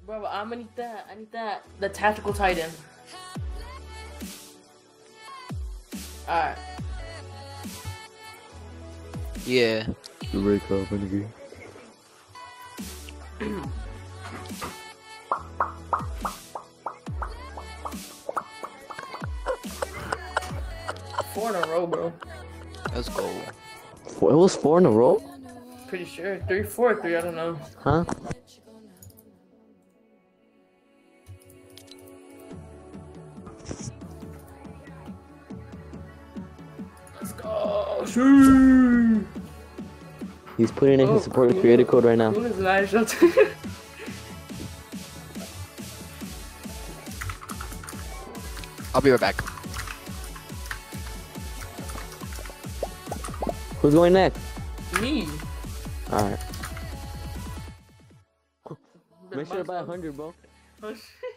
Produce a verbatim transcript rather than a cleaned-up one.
Bro, I'm gonna need that. I need that. The tactical titan. Alright. Yeah. The break up, Renegade. Four in a row, bro. Let's go. Four, it was four in a row? Pretty sure. Three, four, three, I don't know. Huh? Let's go. Shoo. He's putting in Oh, his support cool. creator code right now. Cool is nice. I'll be right back. Who's going next? Me. Alright. Make sure to buy a hundred, bro. Oh, shit.